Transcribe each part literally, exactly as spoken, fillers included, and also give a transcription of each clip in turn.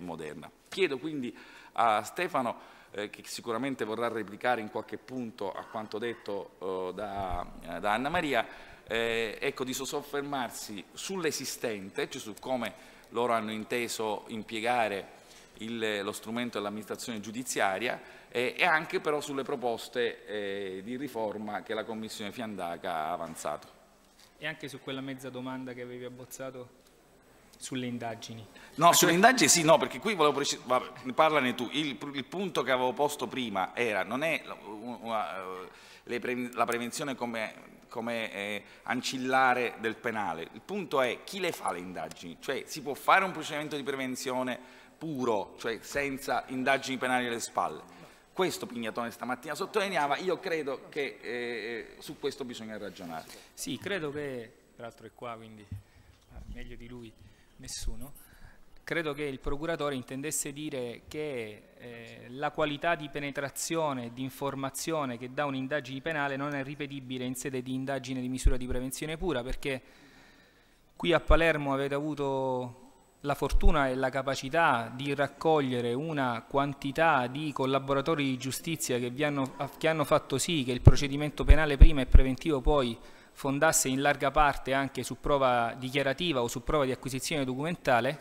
moderna. Chiedo quindi a Stefano, eh, che sicuramente vorrà replicare in qualche punto a quanto detto eh, da, da Anna Maria, eh, ecco, di soffermarsi sull'esistente, cioè su come loro hanno inteso impiegare il, lo strumento dell'amministrazione giudiziaria eh, e anche però sulle proposte eh, di riforma che la Commissione Fiandaca ha avanzato. E anche su quella mezza domanda che avevi abbozzato sulle indagini. No, sulle indagini sì, no, perché qui volevo precisare, parlane tu, il, il punto che avevo posto prima era, non è una, le pre, la prevenzione come, come eh, ancillare del penale, il punto è chi le fa le indagini, cioè si può fare un procedimento di prevenzione puro, cioè senza indagini penali alle spalle. Questo Pignatone stamattina sottolineava, io credo che eh, su questo bisogna ragionare. Sì, credo che, peraltro è qua, quindi meglio di lui nessuno, credo che il procuratore intendesse dire che eh, la qualità di penetrazione e di informazione che dà un'indagine penale non è ripetibile in sede di indagine di misura di prevenzione pura, perché qui a Palermo avete avuto la fortuna e la capacità di raccogliere una quantità di collaboratori di giustizia che, vi hanno, che hanno fatto sì che il procedimento penale prima e preventivo poi fondasse in larga parte anche su prova dichiarativa o su prova di acquisizione documentale.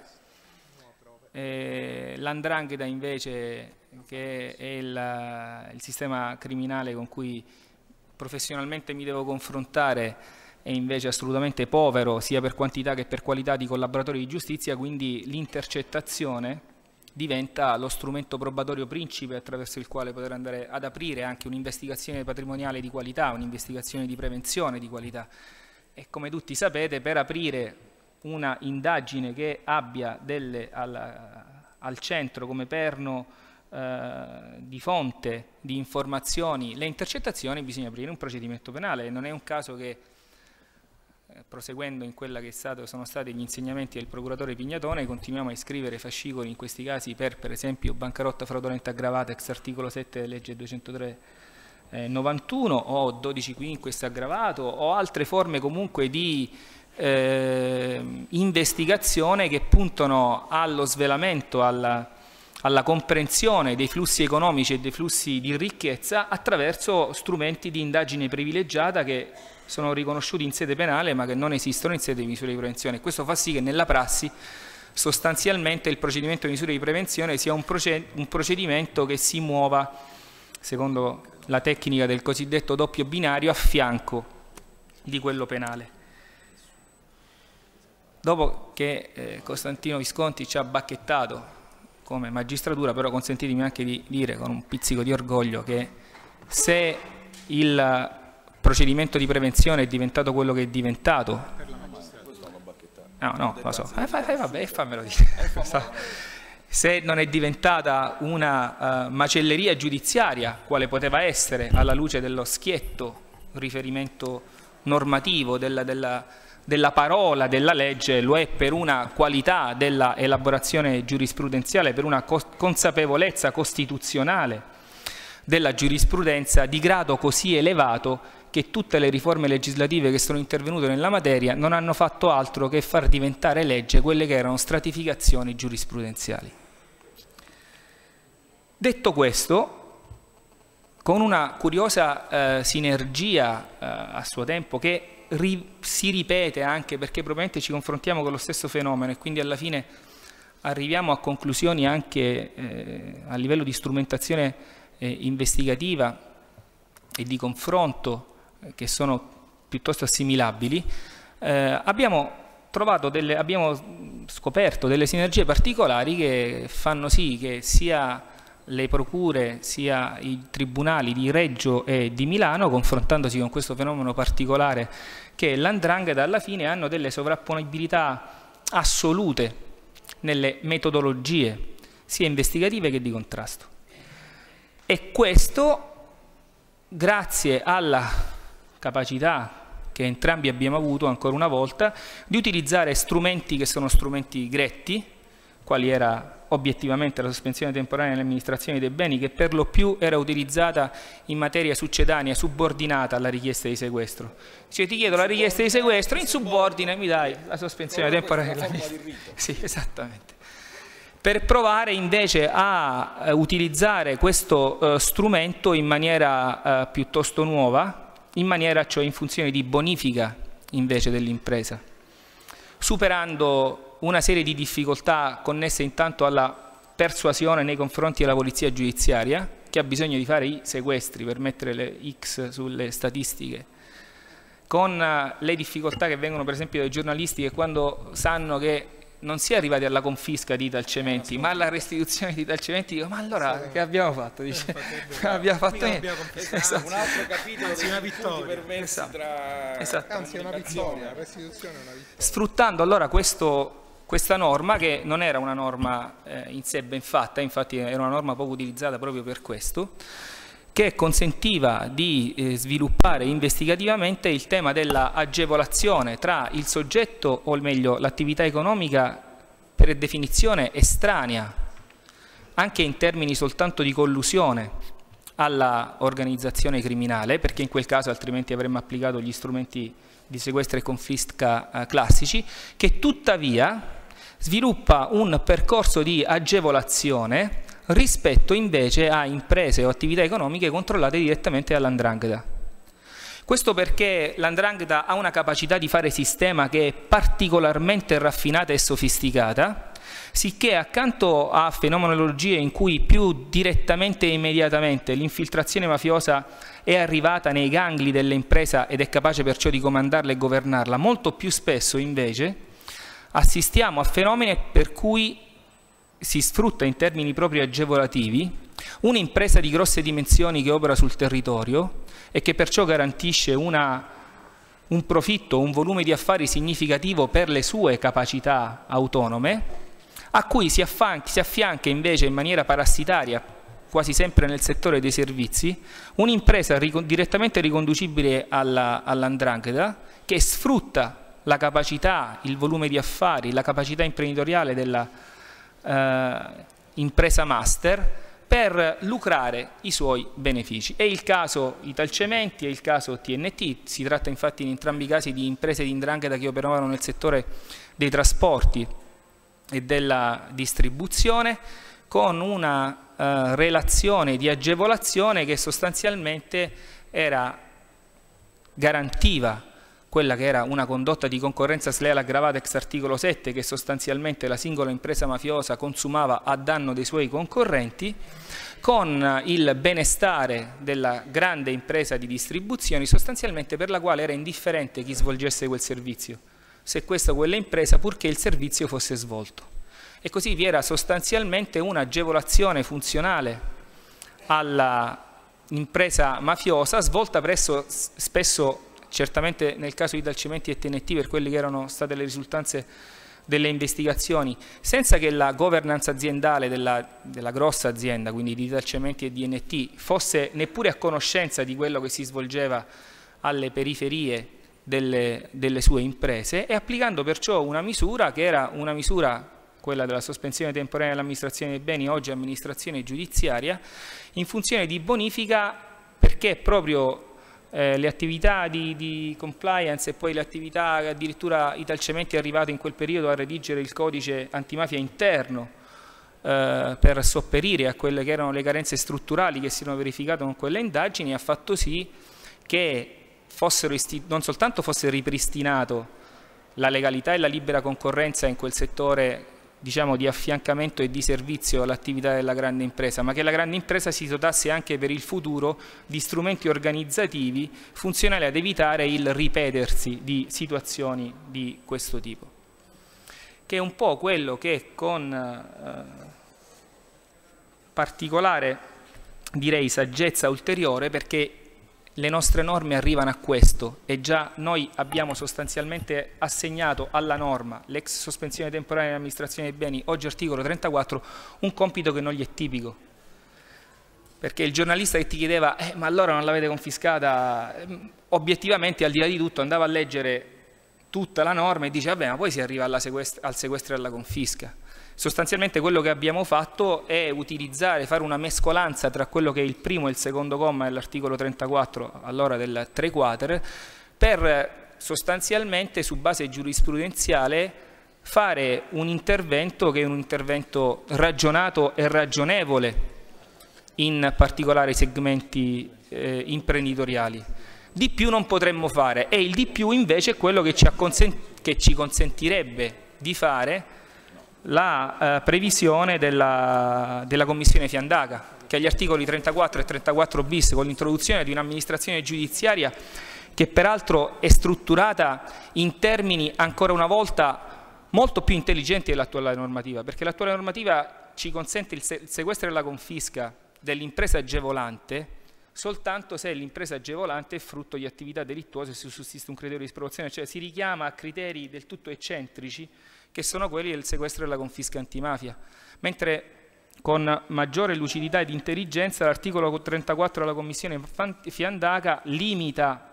Eh, L'andrangheta invece, che è il, il sistema criminale con cui professionalmente mi devo confrontare, è invece assolutamente povero sia per quantità che per qualità di collaboratori di giustizia, quindi l'intercettazione diventa lo strumento probatorio principe attraverso il quale poter andare ad aprire anche un'investigazione patrimoniale di qualità, un'investigazione di prevenzione di qualità. E come tutti sapete, per aprire una indagine che abbia delle, al, al centro come perno eh, di fonte di informazioni le intercettazioni, bisogna aprire un procedimento penale. Non è un caso che, proseguendo in quella che è stato, sono stati gli insegnamenti del procuratore Pignatone, continuiamo a iscrivere fascicoli in questi casi per, per esempio, bancarotta fraudolenta aggravata ex articolo sette della legge duecentotre eh, novantuno o dodici quinques aggravato o altre forme comunque di eh, investigazione che puntano allo svelamento, alla, alla comprensione dei flussi economici e dei flussi di ricchezza attraverso strumenti di indagine privilegiata che sono riconosciuti in sede penale ma che non esistono in sede di misure di prevenzione. Questo fa sì che nella prassi sostanzialmente il procedimento di misure di prevenzione sia un, proced un procedimento che si muova, secondo la tecnica del cosiddetto doppio binario, a fianco di quello penale. Dopo che eh, Costantino Visconti ci ha bacchettato come magistratura, però consentitemi anche di dire con un pizzico di orgoglio che se il procedimento di prevenzione è diventato quello che è diventato, no, no, lo so, eh, fai, vabbè, fammelo dire. Se non è diventata una uh, macelleria giudiziaria, quale poteva essere alla luce dello schietto riferimento normativo della, della, della parola della legge, lo è per una qualità della elaborazione giurisprudenziale, per una co consapevolezza costituzionale della giurisprudenza di grado così elevato che tutte le riforme legislative che sono intervenute nella materia non hanno fatto altro che far diventare legge quelle che erano stratificazioni giurisprudenziali. Detto questo, con una curiosa eh, sinergia eh, a suo tempo che ri si ripete anche perché probabilmente ci confrontiamo con lo stesso fenomeno e quindi alla fine arriviamo a conclusioni anche eh, a livello di strumentazione eh, investigativa e di confronto che sono piuttosto assimilabili, eh, abbiamo trovato delle, abbiamo scoperto delle sinergie particolari che fanno sì che sia le procure sia i tribunali di Reggio e di Milano, confrontandosi con questo fenomeno particolare che è l'andrangheta, alla fine hanno delle sovrapponibilità assolute nelle metodologie sia investigative che di contrasto. E questo grazie alla capacità che entrambi abbiamo avuto ancora una volta di utilizzare strumenti che sono strumenti gretti, quali era obiettivamente la sospensione temporanea dell'amministrazione dei beni, che per lo più era utilizzata in materia succedanea, subordinata alla richiesta di sequestro. Cioè ti chiedo la richiesta di sequestro, in subordine mi dai la sospensione temporanea dell'amministrazione. Sì, esattamente. per provare invece a eh, utilizzare questo eh, strumento in maniera eh, piuttosto nuova, in maniera cioè in funzione di bonifica invece dell'impresa, superando una serie di difficoltà connesse intanto alla persuasione nei confronti della polizia giudiziaria, che ha bisogno di fare i sequestri per mettere le X sulle statistiche, con le difficoltà che vengono per esempio dai giornalisti che quando sanno che non si è arrivati alla confisca di Italcementi, ma alla restituzione di Italcementi, dico, ma allora sì, che abbiamo fatto? Dice, non abbiamo fatto niente. Esatto. Un altro capitolo di una vittoria. Perversi esatto. tra esatto. Anzi, è una vittoria, la restituzione è una vittoria. Sfruttando allora questo questa norma, che non era una norma eh, in sé ben fatta, infatti era una norma poco utilizzata proprio per questo, che consentiva di eh, sviluppare investigativamente il tema della agevolazione tra il soggetto, o meglio l'attività economica per definizione estranea, anche in termini soltanto di collusione alla organizzazione criminale, perché in quel caso altrimenti avremmo applicato gli strumenti di sequestro e confisca eh, classici, che tuttavia sviluppa un percorso di agevolazione rispetto invece a imprese o attività economiche controllate direttamente dall'Andrangheta. Questo perché l'Andrangheta ha una capacità di fare sistema che è particolarmente raffinata e sofisticata, sicché accanto a fenomenologie in cui più direttamente e immediatamente l'infiltrazione mafiosa è arrivata nei gangli dell'impresa ed è capace perciò di comandarla e governarla, molto più spesso invece assistiamo a fenomeni per cui si sfrutta in termini proprio agevolativi un'impresa di grosse dimensioni che opera sul territorio e che perciò garantisce una, un profitto, un volume di affari significativo per le sue capacità autonome, a cui si affianca, si affianca invece in maniera parassitaria, quasi sempre nel settore dei servizi, un'impresa direttamente riconducibile all'Andrangheta che sfrutta la capacità, il volume di affari, la capacità imprenditoriale della eh, impresa master per lucrare i suoi benefici. È il caso Italcementi, è il caso T N T, si tratta infatti in entrambi i casi di imprese di 'ndrangheta che operavano nel settore dei trasporti e della distribuzione, con una eh, relazione di agevolazione che sostanzialmente era, garantiva quella che era una condotta di concorrenza sleale aggravata ex articolo sette, che sostanzialmente la singola impresa mafiosa consumava a danno dei suoi concorrenti, con il benestare della grande impresa di distribuzione, sostanzialmente per la quale era indifferente chi svolgesse quel servizio, se questa o quella impresa, purché il servizio fosse svolto. E così vi era sostanzialmente un'agevolazione funzionale all'impresa mafiosa, svolta presso spesso, certamente nel caso di Italcementi e T N T, per quelle che erano state le risultanze delle investigazioni, senza che la governance aziendale della, della grossa azienda, quindi di Italcementi e di D N T, fosse neppure a conoscenza di quello che si svolgeva alle periferie delle, delle sue imprese, e applicando perciò una misura che era una misura, quella della sospensione temporanea dell'amministrazione dei beni, oggi amministrazione giudiziaria, in funzione di bonifica, perché proprio Eh, le attività di, di compliance e poi le attività, addirittura Italcementi è arrivato in quel periodo a redigere il codice antimafia interno eh, per sopperire a quelle che erano le carenze strutturali che si erano verificate con quelle indagini, ha fatto sì che fossero non soltanto fosse ripristinato la legalità e la libera concorrenza in quel settore, diciamo, di affiancamento e di servizio all'attività della grande impresa, ma che la grande impresa si dotasse anche per il futuro di strumenti organizzativi funzionali ad evitare il ripetersi di situazioni di questo tipo, che è un po' quello che con eh, particolare, direi, saggezza ulteriore, perché le nostre norme arrivano a questo e già noi abbiamo sostanzialmente assegnato alla norma, l'ex sospensione temporanea dell'amministrazione dei beni, oggi articolo trentaquattro, un compito che non gli è tipico. Perché il giornalista che ti chiedeva eh, ma allora non l'avete confiscata, obiettivamente al di là di tutto andava a leggere tutta la norma e dice vabbè, ma poi si arriva alla sequest- al sequestro e alla confisca. Sostanzialmente quello che abbiamo fatto è utilizzare, fare una mescolanza tra quello che è il primo e il secondo comma dell'articolo trentaquattro, allora del tre quater, per sostanzialmente su base giurisprudenziale fare un intervento che è un intervento ragionato e ragionevole in particolari segmenti eh, imprenditoriali. Di più non potremmo fare, e il di più invece è quello che ci, che ci consentirebbe di fare la eh, previsione della, della Commissione Fiandaca, che agli articoli trentaquattro e trentaquattro bis, con l'introduzione di un'amministrazione giudiziaria che peraltro è strutturata in termini ancora una volta molto più intelligenti dell'attuale normativa, perché l'attuale normativa ci consente il, se il sequestro e la confisca dell'impresa agevolante soltanto se l'impresa agevolante è frutto di attività delittuose e se sussiste un criterio di sproporzione, cioè si richiama a criteri del tutto eccentrici che sono quelli del sequestro e della confisca antimafia, mentre con maggiore lucidità ed intelligenza l'articolo trentaquattro della Commissione Fiandaca limita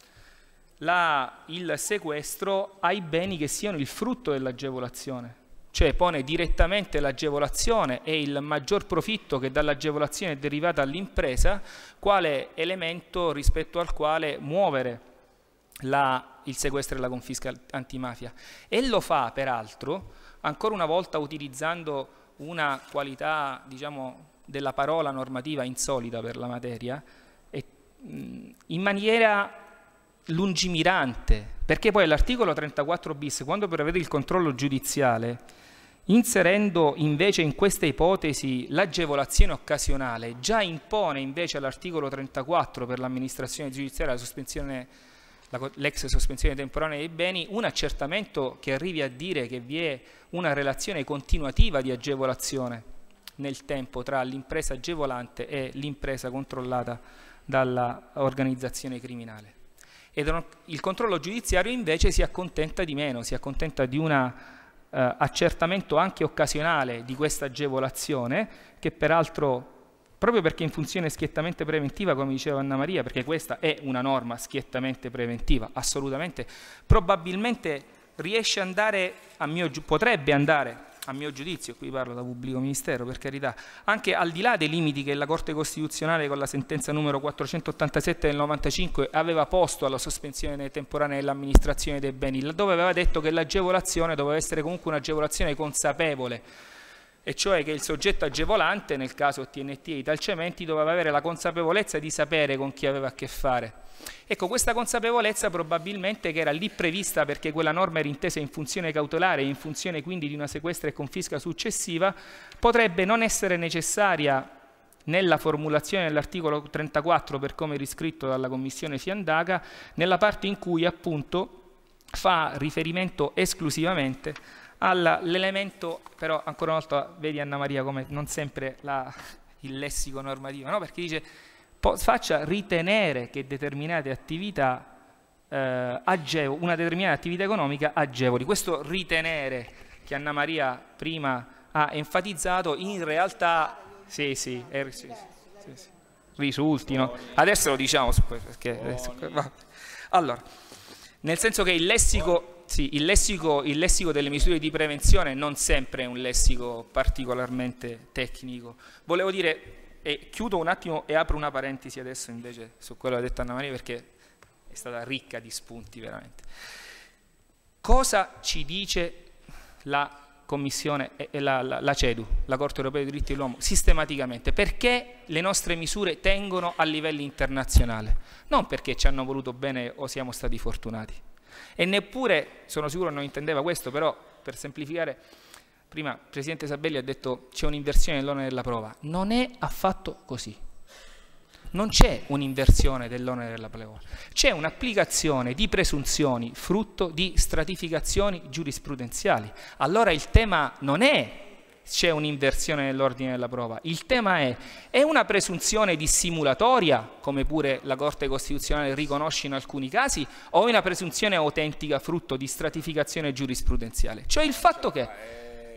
la, il sequestro ai beni che siano il frutto dell'agevolazione, cioè pone direttamente l'agevolazione e il maggior profitto che dall'agevolazione è derivata all'impresa quale elemento rispetto al quale muovere la, il sequestro e la confisca antimafia. E lo fa peraltro, ancora una volta utilizzando una qualità, diciamo, della parola normativa insolita per la materia, e, mh, in maniera lungimirante, perché poi l'articolo trentaquattro bis, quando prevede il controllo giudiziale, inserendo invece in questa ipotesi l'agevolazione occasionale, già impone invece all'articolo trentaquattro per l'amministrazione giudiziaria la sospensione, l'ex sospensione temporanea dei beni, un accertamento che arrivi a dire che vi è una relazione continuativa di agevolazione nel tempo tra l'impresa agevolante e l'impresa controllata dall'organizzazione criminale. Ed il controllo giudiziario invece si accontenta di meno, si accontenta di un eh, accertamento anche occasionale di questa agevolazione, che peraltro, proprio perché in funzione schiettamente preventiva, come diceva Anna Maria, perché questa è una norma schiettamente preventiva, assolutamente, probabilmente riesce ad andare, a mio, potrebbe andare, a mio giudizio, qui parlo da pubblico ministero per carità, anche al di là dei limiti che la Corte Costituzionale con la sentenza numero quattrocentottantasette del novantacinque aveva posto alla sospensione temporanea dell'amministrazione dei beni, laddove aveva detto che l'agevolazione doveva essere comunque un'agevolazione consapevole, e cioè che il soggetto agevolante, nel caso T N T e Italcementi, doveva avere la consapevolezza di sapere con chi aveva a che fare. Ecco, questa consapevolezza probabilmente, che era lì prevista perché quella norma era intesa in funzione cautelare e in funzione quindi di una sequestra e confisca successiva, potrebbe non essere necessaria nella formulazione dell'articolo trentaquattro per come riscritto dalla Commissione Fiandaca, nella parte in cui appunto fa riferimento esclusivamente all'elemento, però ancora una volta vedi Anna Maria come non sempre la, il lessico normativo, no? Perché dice faccia ritenere che determinate attività eh, agevo, una determinata attività economica agevoli. Questo ritenere che Anna Maria prima ha enfatizzato in realtà sì, sì, è, sì, sì, sì, risultino. Adesso lo diciamo perché adesso, allora, nel senso che il lessico, sì, il lessico, il lessico delle misure di prevenzione non sempre è un lessico particolarmente tecnico. Volevo dire, e chiudo un attimo e apro una parentesi adesso invece su quello che ha detto Anna Maria, perché è stata ricca di spunti veramente. Cosa ci dice la Commissione, e la, la, la CEDU, la Corte Europea dei Diritti dell'Uomo, sistematicamente? Perché le nostre misure tengono a livelli internazionali? Non perché ci hanno voluto bene o siamo stati fortunati. E neppure, sono sicuro non intendeva questo, però per semplificare, prima il Presidente Sabelli ha detto c'è un'inversione dell'onere della prova. Non è affatto così. Non c'è un'inversione dell'onere della prova. C'è un'applicazione di presunzioni frutto di stratificazioni giurisprudenziali. Allora il tema non è c'è un'inversione dell'ordine della prova. Il tema è è una presunzione dissimulatoria, come pure la Corte Costituzionale riconosce in alcuni casi, o è una presunzione autentica frutto di stratificazione giurisprudenziale? Cioè il fatto che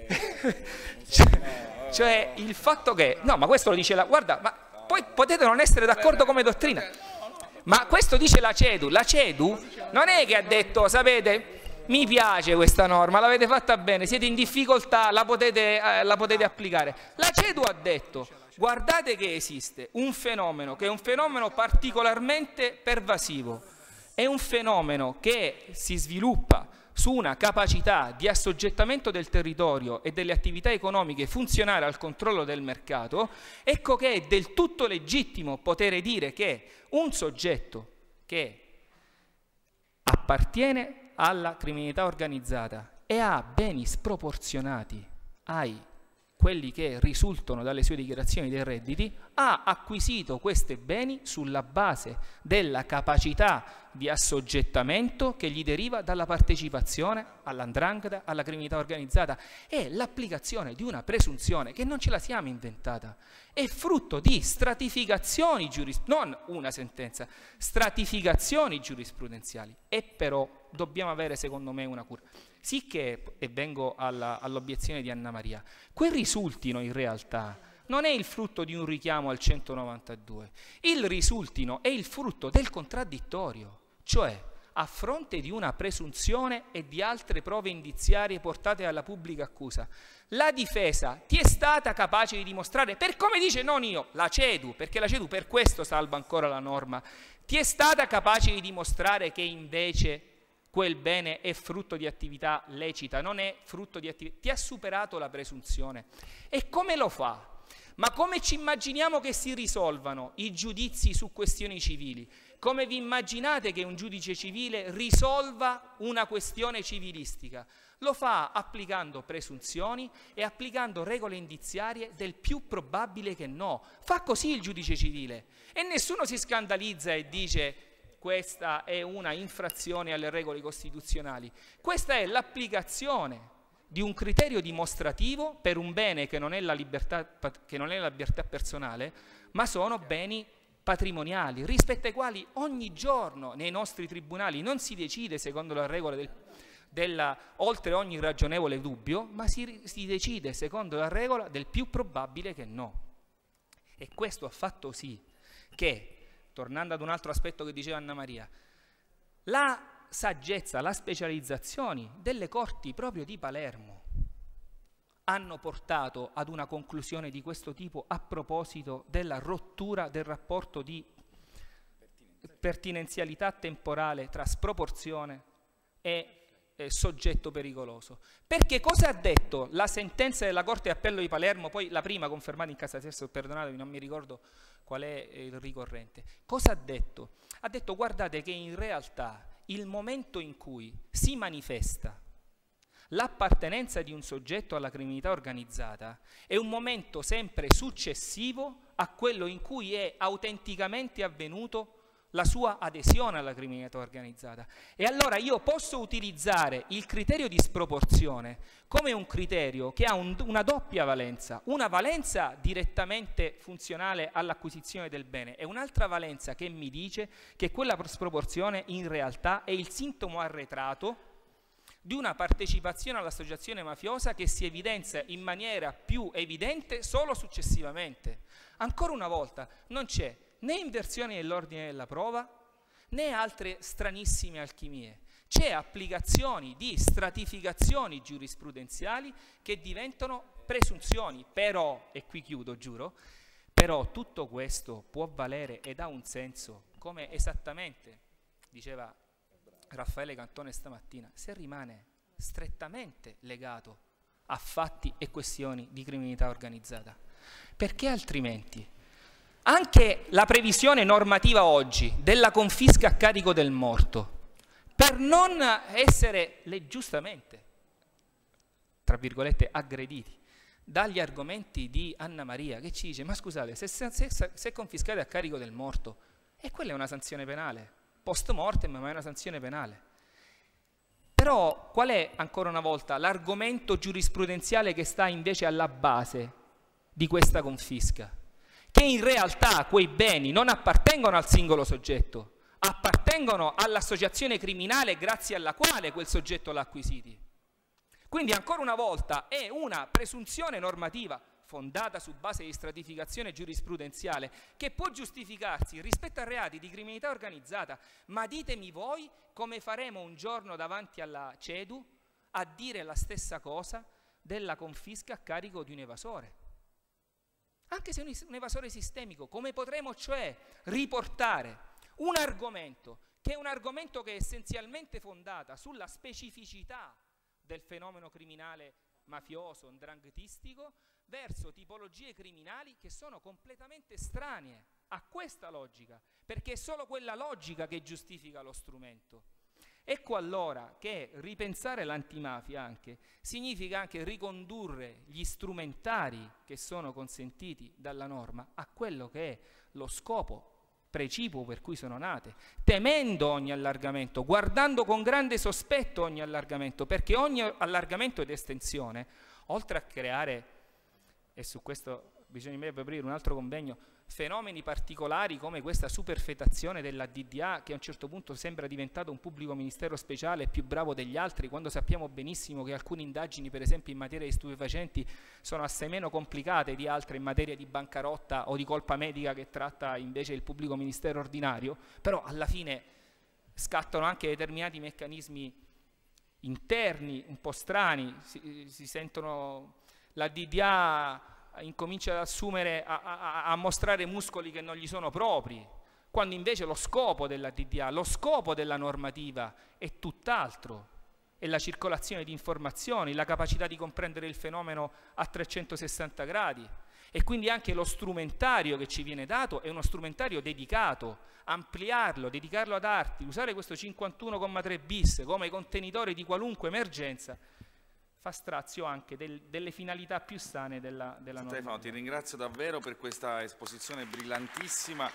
cioè, cioè il fatto che no, ma questo lo dice la guarda, ma poi potete non essere d'accordo come dottrina, ma questo dice la CEDU. La CEDU non è che ha detto sapete mi piace questa norma, l'avete fatta bene, siete in difficoltà, la potete, eh, la potete applicare. La CEDU ha detto guardate che esiste un fenomeno che è un fenomeno particolarmente pervasivo, è un fenomeno che si sviluppa su una capacità di assoggettamento del territorio e delle attività economiche funzionare al controllo del mercato, ecco che è del tutto legittimo poter dire che un soggetto che appartiene alla criminalità organizzata e ha beni sproporzionati ai quelli che risultano dalle sue dichiarazioni dei redditi, ha acquisito questi beni sulla base della capacità di assoggettamento che gli deriva dalla partecipazione all''ndrangheta, alla criminalità organizzata. È l'applicazione di una presunzione che non ce la siamo inventata, è frutto di stratificazioni giurisprudenziali, non una sentenza, stratificazioni giurisprudenziali. E però dobbiamo avere, secondo me, una cura. Sicché, e vengo all'obiezione di Anna Maria, quel risultino in realtà non è il frutto di un richiamo al centonovantadue, il risultino è il frutto del contraddittorio, cioè a fronte di una presunzione e di altre prove indiziarie portate alla pubblica accusa, la difesa ti è stata capace di dimostrare, per come dice non io, la CEDU, perché la CEDU per questo salva ancora la norma, ti è stata capace di dimostrare che invece quel bene è frutto di attività lecita, non è frutto di attività, ti ha superato la presunzione. E come lo fa? Ma come ci immaginiamo che si risolvano i giudizi su questioni civili? Come vi immaginate che un giudice civile risolva una questione civilistica? Lo fa applicando presunzioni e applicando regole indiziarie del più probabile che no. Fa così il giudice civile e nessuno si scandalizza e dice questa è una infrazione alle regole costituzionali. Questa è l'applicazione di un criterio dimostrativo per un bene che non è la libertà, che non è la libertà personale, ma sono beni patrimoniali, rispetto ai quali ogni giorno nei nostri tribunali non si decide secondo la regola del, della, oltre ogni ragionevole dubbio, ma si, si decide secondo la regola del più probabile che no. E questo ha fatto sì che, tornando ad un altro aspetto che diceva Anna Maria, la saggezza, la specializzazione delle corti proprio di Palermo hanno portato ad una conclusione di questo tipo a proposito della rottura del rapporto di pertinenzialità temporale tra sproporzione e eh, soggetto pericoloso. Perché cosa ha detto la sentenza della Corte d'Appello di Palermo, poi la prima confermata in Cassazione, perdonatemi, non mi ricordo qual è il ricorrente. Cosa ha detto? Ha detto, guardate che in realtà il momento in cui si manifesta l'appartenenza di un soggetto alla criminalità organizzata è un momento sempre successivo a quello in cui è autenticamente avvenuto la sua adesione alla criminalità organizzata. E allora io posso utilizzare il criterio di sproporzione come un criterio che ha un, una doppia valenza, una valenza direttamente funzionale all'acquisizione del bene e un'altra valenza che mi dice che quella sproporzione in realtà è il sintomo arretrato di una partecipazione all'associazione mafiosa che si evidenzia in maniera più evidente solo successivamente. Ancora una volta non c'è né inversione dell'ordine della prova né altre stranissime alchimie. C'è applicazioni di stratificazioni giurisprudenziali che diventano presunzioni, però, e qui chiudo, giuro, però tutto questo può valere ed ha un senso, come esattamente diceva Raffaele Cantone stamattina, se rimane strettamente legato a fatti e questioni di criminalità organizzata. Perché altrimenti anche la previsione normativa oggi della confisca a carico del morto, per non essere le, giustamente, tra virgolette, aggrediti dagli argomenti di Anna Maria, che ci dice, ma scusate, se, se, se, se confiscate a carico del morto, e quella è una sanzione penale, post mortem, ma è una sanzione penale. Però qual è, ancora una volta, l'argomento giurisprudenziale che sta invece alla base di questa confisca? Che in realtà quei beni non appartengono al singolo soggetto, appartengono all'associazione criminale grazie alla quale quel soggetto l'ha acquisiti. Quindi ancora una volta è una presunzione normativa fondata su base di stratificazione giurisprudenziale che può giustificarsi rispetto a reati di criminalità organizzata, ma ditemi voi come faremo un giorno davanti alla CEDU a dire la stessa cosa della confisca a carico di un evasore. Anche se è un evasore sistemico, come potremo cioè riportare un argomento che è un argomento che è essenzialmente fondata sulla specificità del fenomeno criminale mafioso, ndranghetistico, verso tipologie criminali che sono completamente estranee a questa logica, perché è solo quella logica che giustifica lo strumento. Ecco allora che ripensare l'antimafia anche significa anche ricondurre gli strumentari che sono consentiti dalla norma a quello che è lo scopo precipuo per cui sono nate, temendo ogni allargamento, guardando con grande sospetto ogni allargamento, perché ogni allargamento ed estensione, oltre a creare, e su questo bisognerebbe aprire un altro convegno, fenomeni particolari come questa superfetazione della D D A, che a un certo punto sembra diventato un pubblico ministero speciale più bravo degli altri, quando sappiamo benissimo che alcune indagini, per esempio in materia di stupefacenti, sono assai meno complicate di altre in materia di bancarotta o di colpa medica che tratta invece il pubblico ministero ordinario, però alla fine scattano anche determinati meccanismi interni un po' strani, si, si sentono, la D D A incomincia ad assumere, a, a, a mostrare muscoli che non gli sono propri, quando invece lo scopo della D D A, lo scopo della normativa è tutt'altro, è la circolazione di informazioni, la capacità di comprendere il fenomeno a trecentosessanta gradi, e quindi anche lo strumentario che ci viene dato è uno strumentario dedicato, ampliarlo, dedicarlo ad arti, usare questo cinquantuno comma tre bis come contenitore di qualunque emergenza, fa strazio anche del, delle finalità più sane della, della norma. Stefano, ti ringrazio davvero per questa esposizione brillantissima.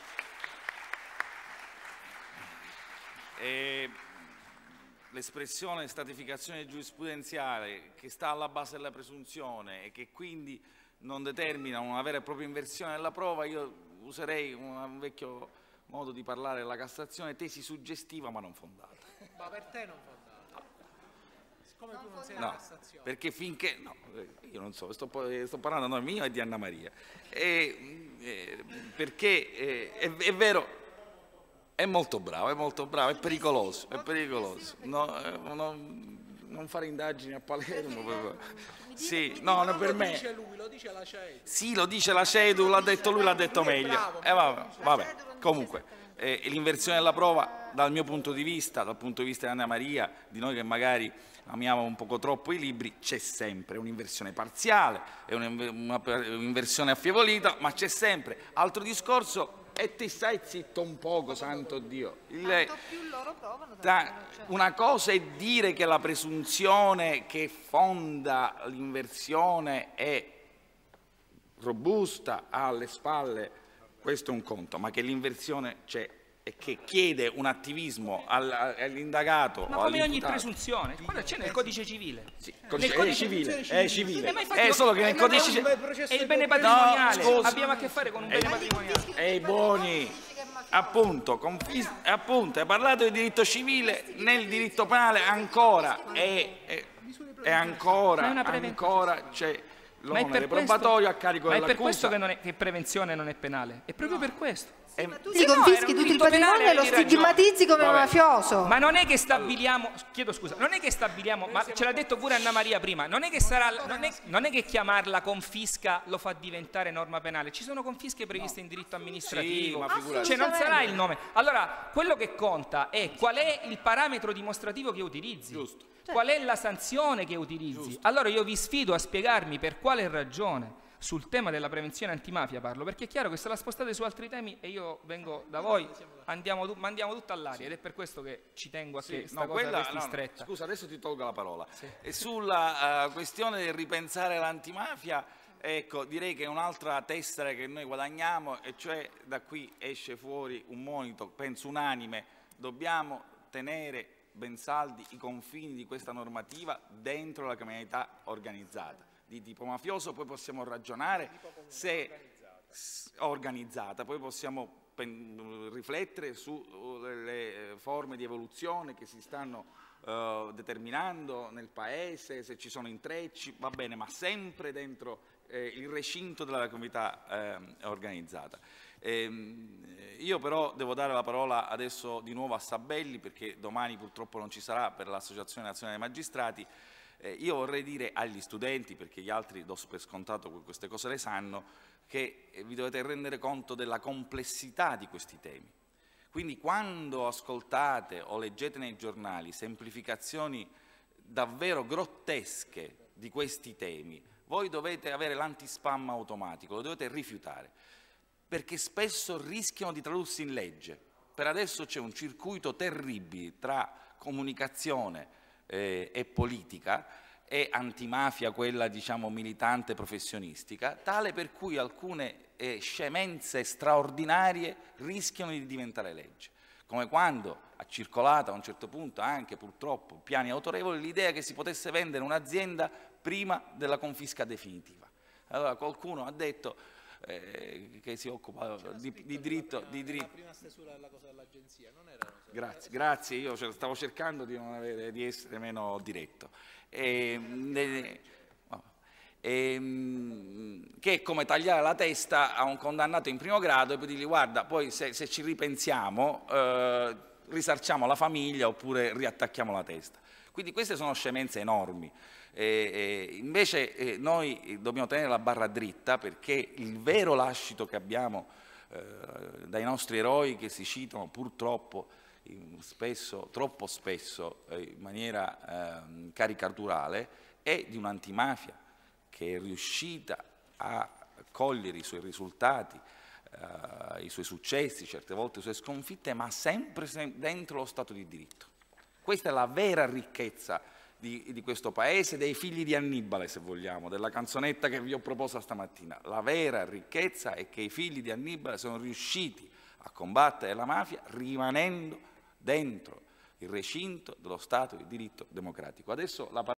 L'espressione stratificazione giurisprudenziale che sta alla base della presunzione e che quindi non determina una vera e propria inversione della prova, io userei un, un vecchio modo di parlare della Cassazione, tesi suggestiva ma non fondata. Ma per te non fondata? Come tu non sei no, la Cassazione? Perché finché, no, io non so, sto, sto parlando no, mio e di Anna Maria, e, eh, perché eh, è, è vero, è molto bravo, è molto bravo, è pericoloso, è pericoloso, no, eh, non, non fare indagini a Palermo, sì, no, no, per me, lo dice lui, lo dice la CEDU. Sì, lo dice la CEDU, l'ha detto lui, l'ha detto meglio, eh, vabbè, vabbè, comunque. Eh, l'inversione della prova, dal mio punto di vista, dal punto di vista di Anna Maria, di noi che magari amiamo un poco troppo i libri, c'è sempre un'inversione parziale, è un'inversione affievolita, ma c'è sempre. Altro discorso, e ti stai zitto un poco, santo Dio. Il, Tanto più loro provano, tra, una cosa è dire che la presunzione che fonda l'inversione è robusta, ha alle spalle, questo è un conto, ma che l'inversione c'è e che chiede un attivismo all'indagato. Ma come ogni presunzione, quello c'è nel codice civile. Sì, codice, nel codice è civile, è civile. È, è solo che nel è codice civile è il bene patrimoniale, no, abbiamo a che fare con un bene patrimoniale. E i buoni, appunto, confis, appunto, hai parlato di diritto civile, nel diritto penale ancora è, è, è ancora, ancora c'è l'onere probatorio a carico dell'accusa. Ma è per questo che, non è, che prevenzione non è penale, è proprio per questo. Sì, ma tu gli confischi tutto il patrimonio e lo stigmatizzi come Vabbè. mafioso. Ma non è che stabiliamo, chiedo scusa, non è che stabiliamo, ma ce l'ha detto pure Anna Maria prima, non è che sarà, non è, non è che chiamarla confisca lo fa diventare norma penale, ci sono confische previste in diritto amministrativo, sì, ma cioè non sarà il nome. Allora, quello che conta è qual è il parametro dimostrativo che utilizzi. Giusto. Qual è la sanzione che utilizzi? Giusto. Allora io vi sfido a spiegarmi per quale ragione sul tema della prevenzione antimafia parlo, perché è chiaro che se la spostate su altri temi e io vengo da voi, andiamo, mandiamo tutto all'aria, sì. Ed è per questo che ci tengo a che questa no, cosa quella, resti no, stretta. Scusa, adesso ti tolgo la parola. Sì. E sulla uh, questione del ripensare l'antimafia, ecco, direi che è un'altra tessera che noi guadagniamo, e cioè da qui esce fuori un monito, penso unanime, dobbiamo tenere ben saldi i confini di questa normativa dentro la criminalità organizzata. Di tipo mafioso, poi possiamo ragionare se organizzata, organizzata poi possiamo riflettere sulle forme di evoluzione che si stanno uh, determinando nel Paese, se ci sono intrecci, va bene, ma sempre dentro eh, il recinto della comunità eh, organizzata. Eh, io però devo dare la parola adesso di nuovo a Sabelli, perché domani purtroppo non ci sarà per l'Associazione Nazionale dei Magistrati. Eh, io vorrei dire agli studenti, perché gli altri do per scontato che queste cose le sanno, che vi dovete rendere conto della complessità di questi temi. Quindi quando ascoltate o leggete nei giornali semplificazioni davvero grottesche di questi temi, voi dovete avere l'antispam automatico, lo dovete rifiutare, perché spesso rischiano di tradursi in legge. Per adesso c'è un circuito terribile tra comunicazione eh, e politica e antimafia, quella diciamo militante professionistica, tale per cui alcune eh, scemenze straordinarie rischiano di diventare legge. Come quando ha circolato a un certo punto anche purtroppo piani autorevoli l'idea che si potesse vendere un'azienda prima della confisca definitiva. Allora qualcuno ha detto eh, che si occupa di, di diritto... La prima, di diritto. la prima stesura della cosa dell'agenzia, non era... Grazie, grazie, io stavo cercando di, non avere, di essere meno diretto. E, e, e, che è come tagliare la testa a un condannato in primo grado e poi dirgli guarda, poi se, se ci ripensiamo eh, risarciamo la famiglia oppure riattacchiamo la testa. Quindi queste sono scemenze enormi. E, e invece eh, noi dobbiamo tenere la barra dritta, perché il vero lascito che abbiamo eh, dai nostri eroi, che si citano purtroppo spesso, troppo spesso eh, in maniera eh, caricaturale, è di un'antimafia che è riuscita a cogliere i suoi risultati, eh, i suoi successi, certe volte le sue sconfitte, ma sempre dentro lo Stato di diritto. Questa è la vera ricchezza di, di questo paese, dei figli di Annibale, se vogliamo, della canzonetta che vi ho proposto stamattina. La vera ricchezza è che i figli di Annibale sono riusciti a combattere la mafia rimanendo dentro il recinto dello Stato di diritto democratico. Adesso la